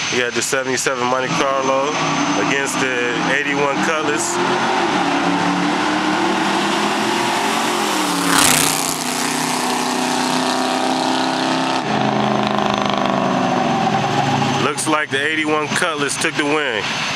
We got the 77 Monte Carlo against the 81 Cutlass. Looks like the 81 Cutlass took the win.